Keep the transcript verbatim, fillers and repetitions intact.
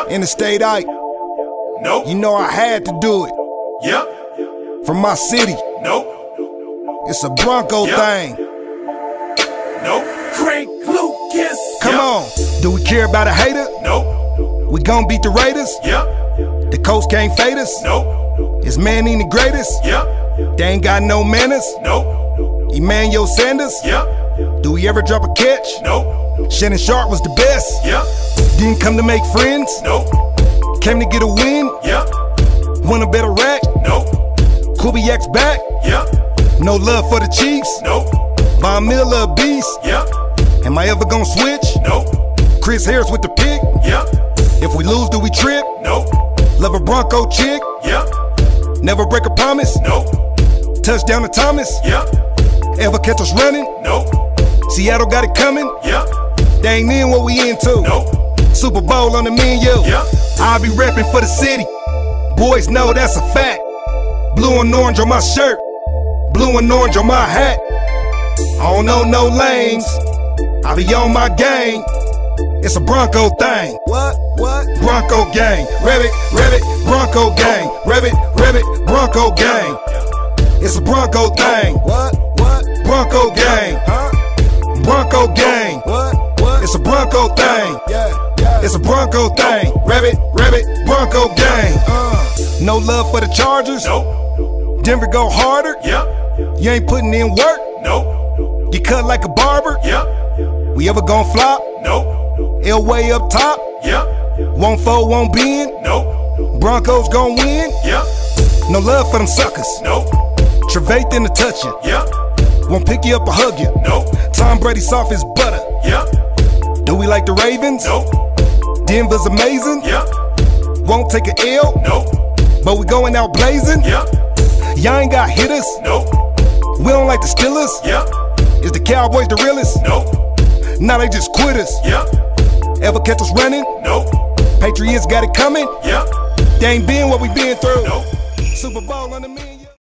Yep. Interstate Ike. Nope. You know I had to do it. Yep. From my city. Nope. It's a Bronco Yep. thing. Nope. Crank Lucas. Come Yep. on. Do we care about a hater? Nope. We gon' beat the Raiders. Yep. The coach can't fade us. Nope. Is Manning the greatest? Yep. They ain't got no manners. Nope. Emmanuel Sanders. Yep. Do we ever drop a catch? Nope. Shannon Sharp was the best. Yep. Didn't come to make friends. Nope. Came to get a win. Yep. Won a better rack. Nope. Kubiak's back. Yep. No love for the Chiefs. Nope. Von Miller a beast. Yep. Am I ever gonna switch? Nope. Chris Harris with the pick. Yep. If we lose, do we trip? Nope. Love a Bronco chick. Yep. Never break a promise. Nope. Touchdown to Thomas. Yep. Ever catch us running? Nope. Seattle got it coming. Yep. They ain't in what we into. Nope. Super Bowl on the menu. Yep. I'll be repping for the city. Boys know that's a fact. Blue and orange on my shirt. Blue and orange on my hat. I don't know no lanes. I be on my game. It's a Bronco thing. What? What? Bronco gang. Rabbit, rabbit, Bronco gang. Rabbit, rabbit, Bronco gang. It's a Bronco thing. What? What? Bronco gang. Huh? Bronco gang. What? What? It's a Bronco thing. Yeah. Yeah. It's a Bronco thing. Rabbit, rabbit, Bronco gang. Uh. No love for the Chargers. Nope. Denver go harder. Yep. You ain't putting in work. Nope. Get cut like a barber. Yep. We ever gon' flop? Nope. Elway up top. Yep. Won't fold, won't bend. Nope. Broncos gon' win. Yep. No love for them suckers. Nope. Trevathan to touch you. Yep. Won't pick you up or hug you. Nope. Tom Brady soft as butter. Yep. Do we like the Ravens? Nope. Denver's amazing. Yep. Won't take an L. Nope. But we going out blazing. Yep. Y'all ain't got hitters. Nope. We don't like the Steelers. Yep. Is the Cowboys the realest? Nope. Now they just quitters. Yep. Ever catch us running? Nope. Patriots got it coming. Yep. They ain't been what we been through. Nope. Super Bowl on the menu.